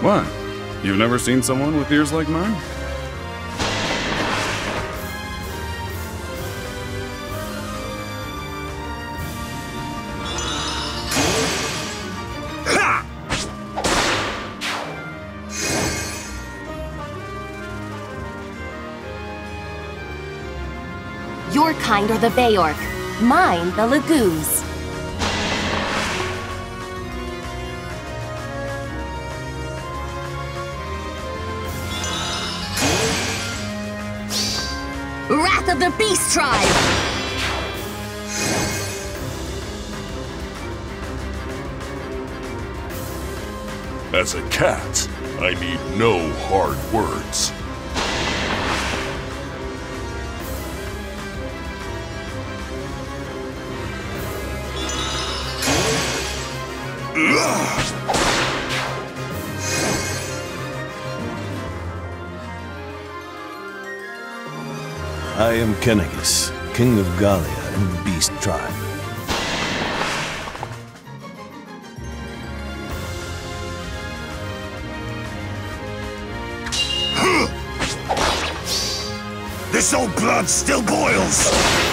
What? You've never seen someone with ears like mine? Your kind are the Beork, mine the Lagoos. Wrath of the Beast Tribe! As a cat, I need no hard words. I am Kennegus, King of Gallia and the Beast Tribe. This old blood still boils!